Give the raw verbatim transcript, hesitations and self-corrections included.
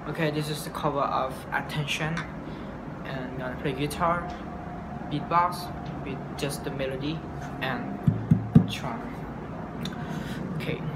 Okay, this is the cover of Attention, and I'm gonna play guitar, beatbox with just the melody and drum. Okay.